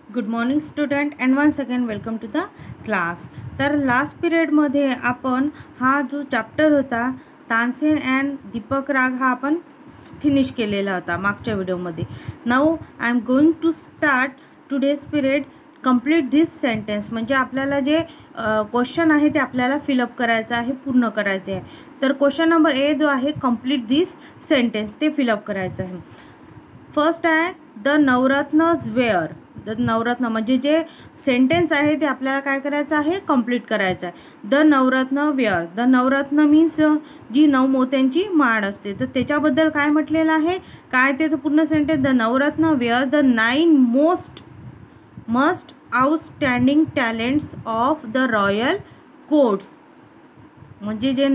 Good morning student and once again welcome to the class. तर last पिरियडमध्ये आपण हा जो चॅप्टर होता तानसेन अँड दीपक राग हा आपण फिनिश केलेला होता मागच्या व्हिडिओमध्ये. Now I am going to start today's period complete this sentence. म्हणजे आपल्याला जे क्वेश्चन आहे ते आपल्याला फिलअप करायचं आहे, पूर्ण करायचे आहे. तर क्वेश्चन नंबर ए जो आहे कंप्लीट धिस सेंटेन्स ते फिलअप करायचं आहे. फर्स्ट आहे the Navratnas were. The Navratna म्हणजे जे सेंटेन्स आहे ते आपल्याला काय करायचं आहे, कंप्लीट करायचं आहे. The Navratna were. The Navratna means जी नऊ मोत्यांची माळ असते. तर त्याच्याबद्दल काय म्हटलेलं आहे, काय त्याचं पूर्ण sentence. The Navratna were the 9 most outstanding talents of the royal courts. म्हणजे जे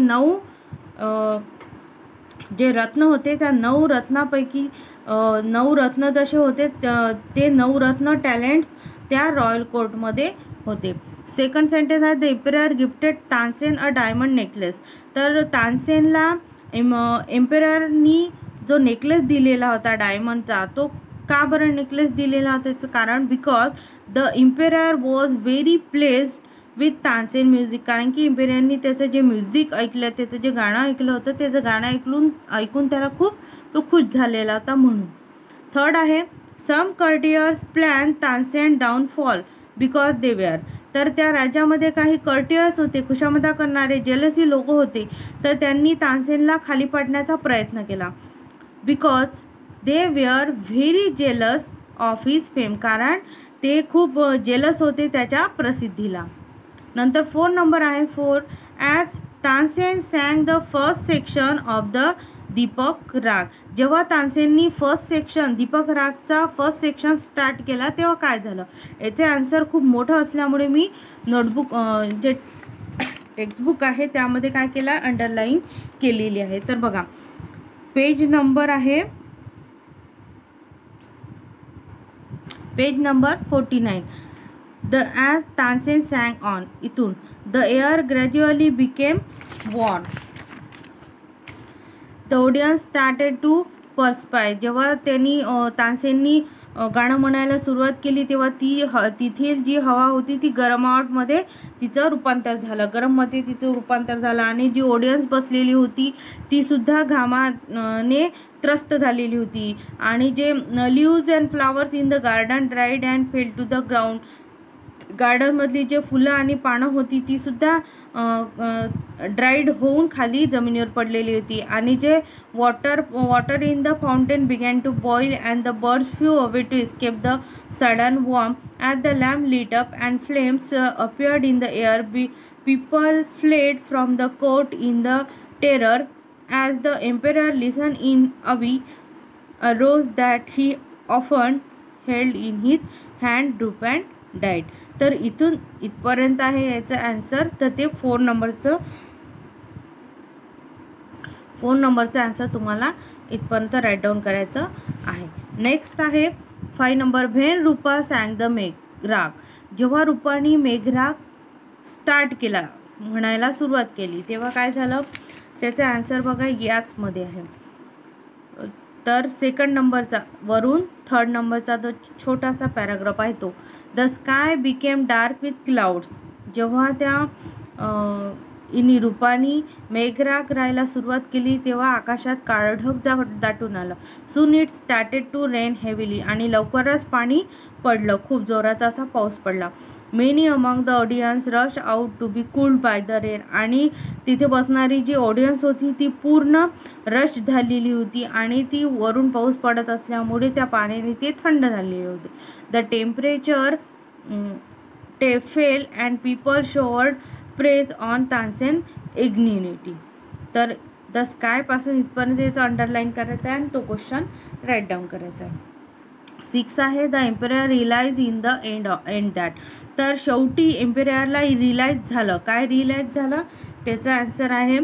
जे रत्न होते त्या 9 रत्नापैकी 9 रत्न जसे होते ते 9 रत्न टॅलेंट्स त्या रॉयल कोर्टमध्ये होते. सेकंड सेंटेन्स आहे the emperor gifted Tansen a diamond necklace. तर तानसेनला एम्पेररनी जो नेकलेस दिलेला होता डायमंडचा, तो का बरं नेकलेस दिलेला होता त्याचं कारण because the emperor was very pleased with Tansen music. कारण की एम्पेररनी त्याचं जे म्युझिक ऐकलं, त्याचं जे गाणं ऐकलं होतं, त्याचं गाणं ऐकून त्याला तो खुश झालेला होता म्हणून. थर्ड आहे some courtiers plan Tansen downfall because they were. तर त्या राज्यामध्ये काही कर्टियर्स होते, खुशामदा करणारे जेलसी लोक होते. तर त्यांनी तानसेनला खाली पाडण्याचा प्रयत्न केला. Because they were very jealous of his fame. कारण ते खूप जेलस होते त्याच्या प्रसिद्धीला. नंतर 4 नंबर आहे 4 as Tansen sang the first section of the Deepak raag. जेव्हा तानसेननी दीपक रागचा फर्स्ट सेक्शन स्टार्ट केला तेव्हा काय झालं. याचे आन्सर खूप मोठं असल्यामुळे मी नोटबुक जे टेक्स्टबुक आहे त्यामध्ये काय केलं, अंडरलाईन केलेली आहे. तर बघा page number 49. as Tansen sang on. इथून the air gradually became warm. The audience started to perspire. जेव्हा तानसेननी गाणं म्हणायला सुरुवात केली तेव्हा तिथील जी हवा होती ती गरमावटमध्ये तिचं रूपांतर झालं आणि जी ऑडियन्स बसलेली होती ती सुद्धा घामाने त्रस्त झालेली होती. आणि जे leaves and flowers in the garden dried and fell to the ground. गार्डनमधली जे फुलं आणि पानं होती ती सुद्धा ड्राईड होऊन खाली जमिनीवर पडलेली होती. आणि जे water in the fountain began to boil and the birds flew away to escape the sudden warm as the lamp lit up and flames appeared in the air. People fled from the court in the terror as the emperor listen in awe a rose that he often held in his hand droop and died. तर इथपर्यंत आहे याचं answer. तर ते 4 नंबरचं answer तुम्हाला इथपर्यंत right down करायचं आहे. नेक्स्ट आहे 5 number when Rupa sang the Meghraag. जेव्हा रूपानी मेघराग स्टार्ट केला, म्हणायला सुरुवात केली, तेव्हा काय झालं, त्याचं आन्सर बघा याचमध्ये आहे. तर सेकंड नंबरचा वरून 3rd नंबरचा जो छोटासा पॅराग्राफ आहे तो the sky became dark with clouds. जेव्हा रूपानी मेघराग राहायला सुरुवात केली तेव्हा आकाशात काळं ढग दाटून आलं. Soon it started to rain heavily. आणि लवकरच पाणी पडलं, खूप जोराचा असा पाऊस पडला. Many among the audience rush out to be cooled by the rain. आणि तिथे बसणारी जी ऑडियन्स होती ती पूर्ण रश झालेली होती आणि ती वरून पाऊस पडत असल्यामुळे त्या पाण्याने ते थंड झालेले होते. The temperature fell and people showered praise on Tansen ingenuity. तर द स्कायपासून इथपर्यंत त्याचं अंडरलाईन करायचं आहे आणि तो क्वेश्चन राईट डाऊन करायचा आहे. 6 आहे the emperor realise in the end that. तर शेवटी एम्पेररला रिअलाइज झालं. काय रिअलाइज झालं, त्याचा आन्सर आहे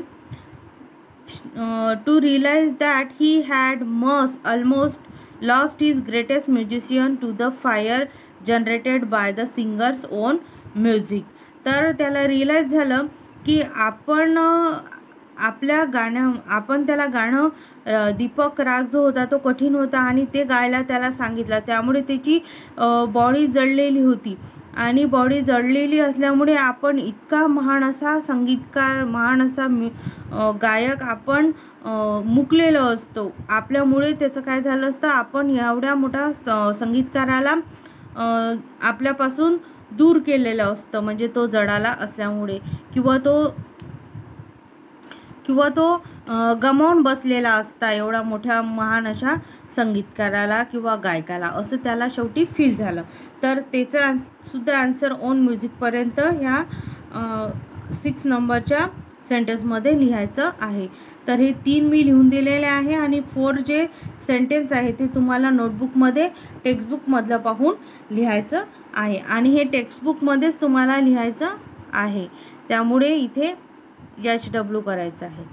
to realise that he had almost lost his greatest musician to the fire generated by the singer's own music. तर त्याला रिअलाइज झालं की आपल्या आपण त्याला गाणं दीपक राग जो होता तो कठीण होता आणि ते गायला त्याला सांगितलं, त्यामुळे त्याची बॉडी जळलेली होती आणि बॉडी जळलेली असल्यामुळे आपण इतका महान असा संगीतकार, महान असा गायक आपण मुकलेलो असतो. आपल्यामुळे त्याचं काय झालं असतं, आपण एवढ्या मोठा संगीतकाराला आपल्यापासून दूर केलेलं असतं, म्हणजे तो जळाला असल्यामुळे किंवा तो गमावून बसलेला असता एवढा मोठ्या महान अशा संगीतकाराला किंवा गायकाला, असं त्याला शेवटी फील झालं. तर त्याचा सुद्धा आन्सर ओन म्युझिकपर्यंत ह्या 6 नंबरच्या सेंटेन्समध्ये लिहायचं आहे. तर हे 3 मी लिहून दिलेले आहे आणि 4 जे सेंटेन्स आहे ते तुम्हाला नोटबुकमध्ये टेक्स्टबुकमधलं पाहून लिहायचं आहे आणि हे टेक्स्टबुकमध्येच तुम्हाला लिहायचं आहे, त्यामुळे इथे HW करायचं आहे.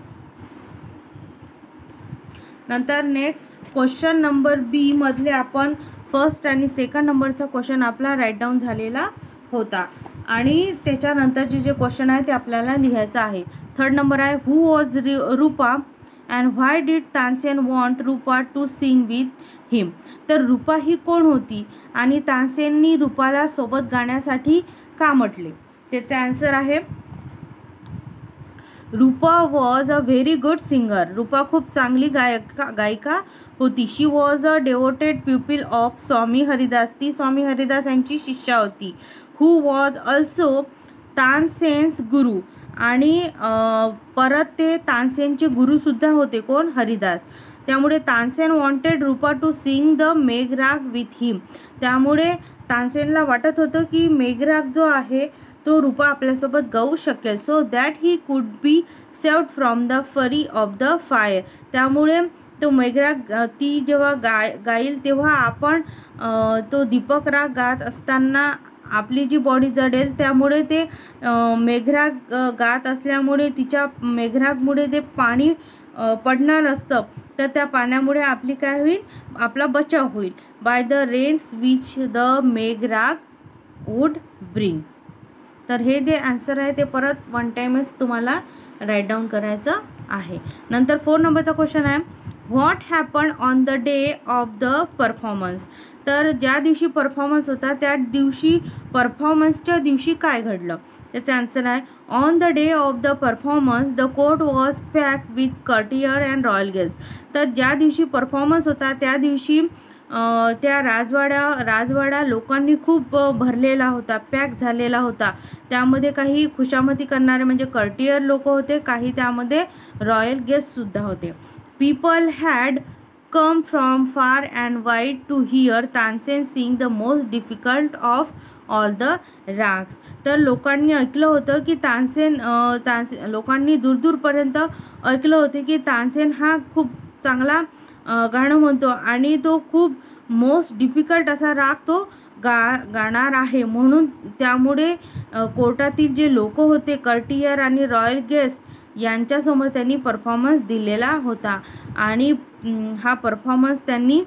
नंतर नेक्स्ट क्वेश्चन नंबर बी मधले आपण फर्स्ट आणि सेकंड नंबरचा क्वेश्चन आपला राईट डाऊन झालेला होता आणि त्याच्यानंतरचे जे क्वेश्चन आहे ते आपल्याला लिहायचं आहे. थर्ड नंबर आहे, who was Rupa and why did Tansen want Rupa to sing with him. तर रूपा ही कोण होती आणि तानसेननी रूपाला सोबत गाण्यासाठी का म्हटले. त्याचे आन्सर आहे, Rupa was a very good singer. Rupa खूप चांगली गायिका होती. She was a devoted pupil of Swami Haridas. ती स्वामी हरिदास यांची शिष्या होती. हू वॉज ऑल्सो तानसेन्स गुरु. आणि परत ते तानसेनचे गुरुसुद्धा होते, कोण, हरिदास. त्यामुळे Tansen wanted Rupa to sing the Meghraag with him. त्यामुळे तानसेनला वाटत होतं की मेघराग जो आहे तो रूपा आपल्यासोबत गाऊ शकेल. So that he could be saved from the fury of the fire. त्यामुळे तो मेघराग ती जेव्हा गाईल तेव्हा आपण तो दीपक राग गात असताना आपली जी बॉडी जळेल, त्यामुळे ते मेघराग गात असल्यामुळे तिच्या मेघरागमुळे ते पाणी पडणार असतं, तर त्या पाण्यामुळे आपली काय होईल, आपला बचाव होईल. By the rains which the Meghraag would bring. तर हे जे आन्सर आहे ते परत 1 टाइमच तुम्हाला राईट डाऊन करायचं आहे. नंतर 4 नंबरचा क्वेश्चन आहे, what happen on the day of the performance. तर ज्या दिवशी परफॉर्मन्स होता त्या दिवशी, परफॉर्मन्सच्या दिवशी काय घडलं. त्याचा आन्सर आहे, on the day of the performance the court was pack with courtier and royal guest. तर ज्या दिवशी परफॉर्मन्स होता त्या दिवशी त्या राजवाडा लोकांनी खूप भरलेला होता, पॅक झालेला होता. त्यामध्ये काही खुशामती करणारे म्हणजे कर्टियर लोक होते, काही त्यामध्ये रॉयल गेस्टसुद्धा होते. People had come from far and wide to hear Tansen sing the most difficult of all the rags. तर लोकांनी ऐकलं होतं की तानसेन लोकांनी दूरपर्यंत ऐकलं होते की तानसेन हा खूप चांगला गाणं म्हणतो आणि तो खूप मोस्ट डिफिकल्ट असा राग तो गाणार आहे. म्हणून त्यामुळे कोर्टातील जे लोक होते, कर्टियर आणि रॉयल गेस्ट, यांच्यासमोर त्यांनी परफॉर्मन्स दिलेला होता आणि हा परफॉर्मन्स त्यांनी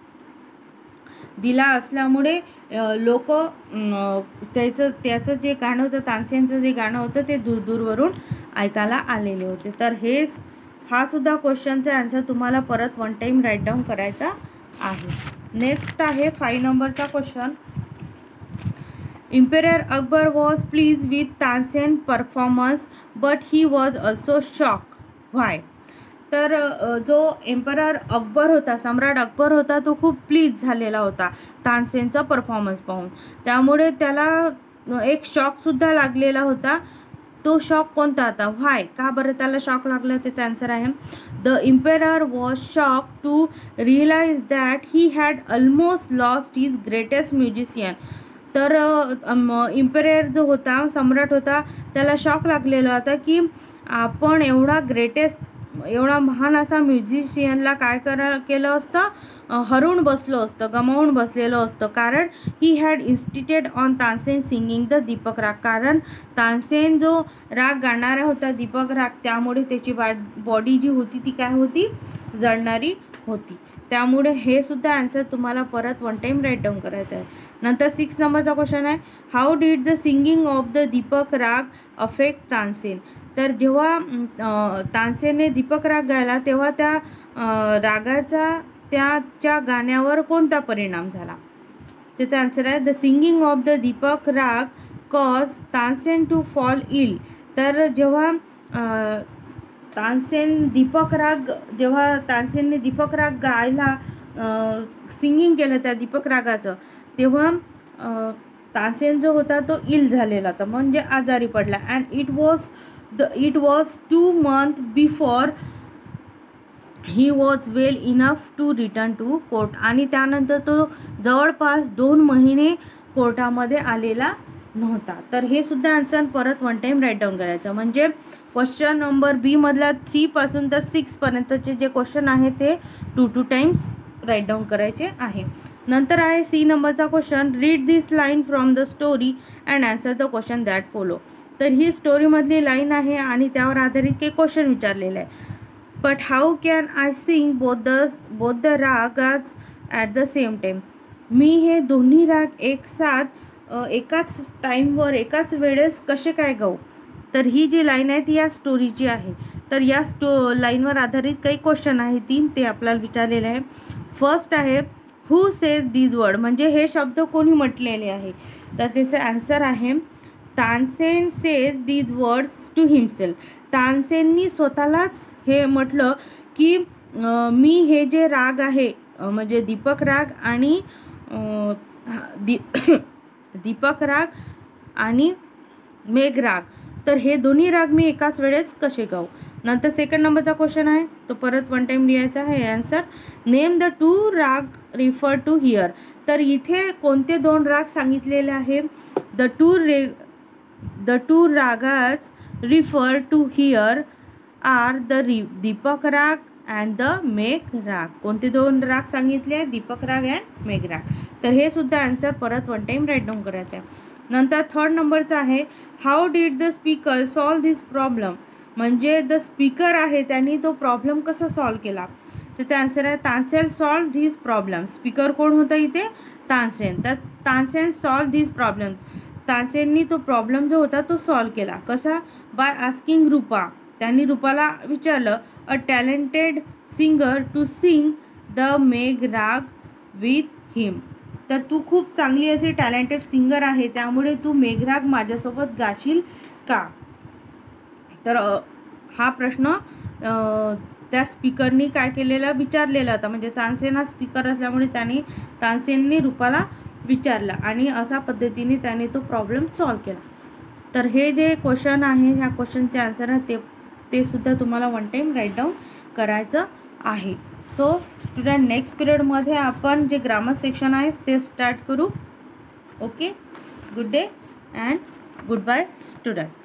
दिला असल्यामुळे लोक त्याचं जे गाणं होतं, तानसेनचं जे गाणं होतं ते दूरवरून ऐकायला आलेले होते. तर हा सुद्धा क्वेश्चनचा आन्सर तुम्हाला परत 1 टाइम राईट डाऊन करायचा आहे. नेक्स्ट आहे 5 नंबरचा question, Emperor Akbar was pleased with Tansen performance but he was also shocked. Why? तर जो एम्परर अकबर होता, सम्राट अकबर होता, तो खूप प्लीज झालेला होता तानसेनचा परफॉर्मन्स पाहून. त्यामुळे त्याला एक शॉकसुद्धा लागलेला होता. तो शॉक कोणता होता, व्हाय, का बरं त्याला शॉक लागला. त्याचा आन्सर आहे, the emperor was shock to realise that he had almost lost his greatest musician. तर एम्परर जो होता, सम्राट होता, त्याला शॉक लागलेला होता की आपण एवढा महान असा म्युझिशियनला काय केलं असतं, हरवून बसलो असतं, गमावून बसलेलं असतं. कारण he had insisted on Tansen singing the Deepak raag. कारण तानसेन जो राग गाणारा होता, दीपक राग, त्यामुळे त्याची बॉडी जी होती ती काय होती, जळणारी होती. त्यामुळे हे सुद्धा आन्सर तुम्हाला परत 1 टाइम राईट डाऊन करायचं आहे. नंतर 6 नंबरचा क्वेश्चन आहे, how did the singing of the Deepak raag affect Tansen. तर जेव्हा तानसेनने दीपक राग गायला तेव्हा त्या रागाचा त्याच्या गाण्यावर कोणता परिणाम झाला? त्याचा आन्सर आहे the singing of the Deepak raag cause Tansen to fall ill. तर जेव्हा जेव्हा तानसेनने दीपक राग गायला सिंगिंग केलं त्या दीपक रागाचं, तेव्हा तानसेन जो होता तो इल झालेला होता, म्हणजे आजारी पडला. And it was 2 months before he was well enough to return to court. आणि त्यानंतर तो जवळपास 2 महिने कोर्टामध्ये आलेला नव्हता. तर हे सुद्धा आन्सर परत 1 टाईम राईट डाऊन करायचं. म्हणजे क्वेश्चन नंबर बी मधला 3 पासून तर 6 पर्यंतचे जे क्वेश्चन आहे ते 2 टाइम्स राईट डाऊन करायचे आहे. नंतर आहे सी नंबरचा question, read this line from the story and answer the question that follow. तर ही स्टोरीमधली लाईन आहे आणि त्यावर आधारित काही क्वेश्चन विचारलेले आहे. But how can I sing both the ragas at the same time. मी हे दोन्ही राग एकाच टाईमवर एकाच वेळेस कसे काय गाऊ. तर ही जी लाईन आहे ती या स्टोरीची आहे. तर या लाईनवर आधारित काही क्वेश्चन आहे 3 ते आपल्याला विचारलेले आहे. फर्स्ट आहे हू सेज दीज वर्ड, म्हणजे हे शब्द कोणी म्हटलेले आहे. तर त्याचं आन्सर आहे Tansen says these words to himself. तानसेननी स्वतःलाच हे म्हटलं की मी हे जे राग आहे म्हणजे दीपक राग आणि दीपक राग आणि मेघ राग, तर हे दोन्ही राग मी एकाच वेळेस कसे गाऊ. नंतर सेकंड नंबरचा क्वेश्चन आहे तो परत 1 टाईम लिहायचा आहे. आन्सर नेम द 2 राग रिफर टू हिअर. तर इथे कोणते 2 राग सांगितलेले आहे. The two ragas refer to here are the Deepak raag and the Megh राग. कोणते 2 राग सांगितले आहे? दीपक राग अँड मेघ राग. तर हे सुद्धा आन्सर परत 1 टाईम राईट डाऊन करायचं आहे. नंतर थर्ड नंबरचा आहे how did the speaker solve this problem. म्हणजे द स्पीकर आहे त्यांनी तो प्रॉब्लेम कसा सॉल्व केला. त्याचा आन्सर आहे Tansen solve this problem. Speaker कोण होता इथे? तानसेन. तर तानसेन सॉल्व धिस प्रॉब्लेम. तानसेननी तो प्रॉब्लेम जो होता तो सॉल्व केला. कसा? By asking Rupa. त्यांनी रूपाला विचारलं a talented singer to sing the Megh raag with him. तर तू खूप चांगली अशी टॅलेंटेड सिंगर आहे त्यामुळे तू मेघराग माझ्यासोबत गाशील का. तर हा प्रश्न त्या स्पीकरनी काय केलेला विचारलेला होता. म्हणजे तानसेन हा स्पीकर असल्यामुळे तानसेननी रूपाला विचारलं आणि अशा पद्धतीने त्याने तो प्रॉब्लेम सॉल्व केला. तर हे जे क्वेश्चन आहे ह्या क्वेश्चनचे आन्सर आहे ते सुद्धा तुम्हाला 1 टाईम राईट डाऊन करायचं आहे. सो स्टुडंट नेक्स्ट पिरियडमध्ये आपण जे ग्रामर सेक्शन आहे ते स्टार्ट करू. Okay, good day and goodbye student.